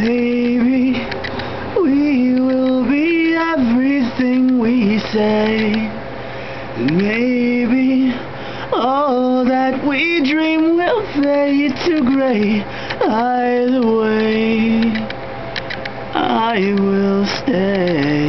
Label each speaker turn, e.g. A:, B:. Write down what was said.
A: Maybe we will be everything we say. Maybe all that we dream will fade to gray. Either way, I will stay.